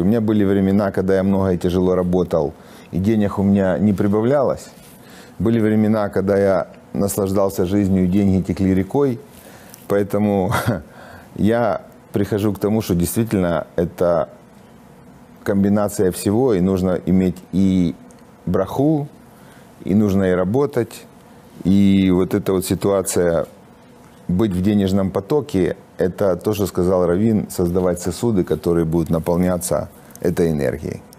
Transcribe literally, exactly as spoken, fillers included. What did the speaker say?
У меня были времена, когда я много и тяжело работал, и денег у меня не прибавлялось. Были времена, когда я наслаждался жизнью, и деньги текли рекой. Поэтому я прихожу к тому, что действительно это комбинация всего, и нужно иметь и браху, и нужно и работать. И вот эта вот ситуация, быть в денежном потоке, это то, что сказал Раввин, создавать сосуды, которые будут наполняться этой энергией.